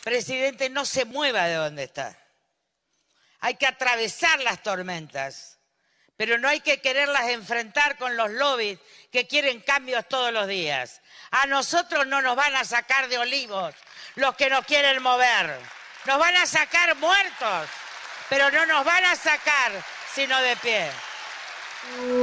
Presidente, no se mueva de donde está. Hay que atravesar las tormentas, pero no hay que quererlas enfrentar con los lobbies que quieren cambios todos los días. A nosotros no nos van a sacar de olivos los que nos quieren mover. Nos van a sacar muertos, pero no nos van a sacar sino de pie.